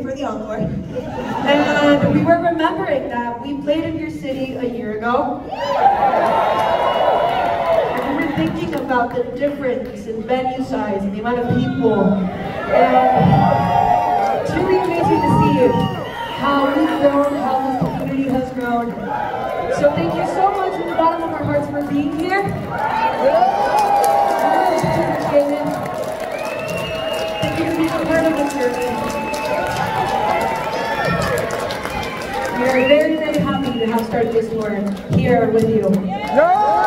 for the encore. And we were remembering that we played in your city a year ago. And we were thinking about the difference in venue size and the amount of people. And it's really amazing to see how we've grown, how this community has grown. So thank you so much from the bottom of our hearts for being here. Thank you for being a part of this journey. We are very, very happy to have started this tour here with you.